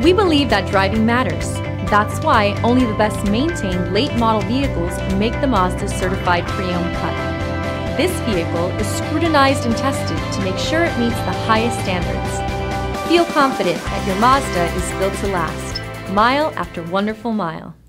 We believe that driving matters. That's why only the best maintained late model vehicles make the Mazda certified pre-owned cut. This vehicle is scrutinized and tested to make sure it meets the highest standards. Feel confident that your Mazda is built to last, mile after wonderful mile.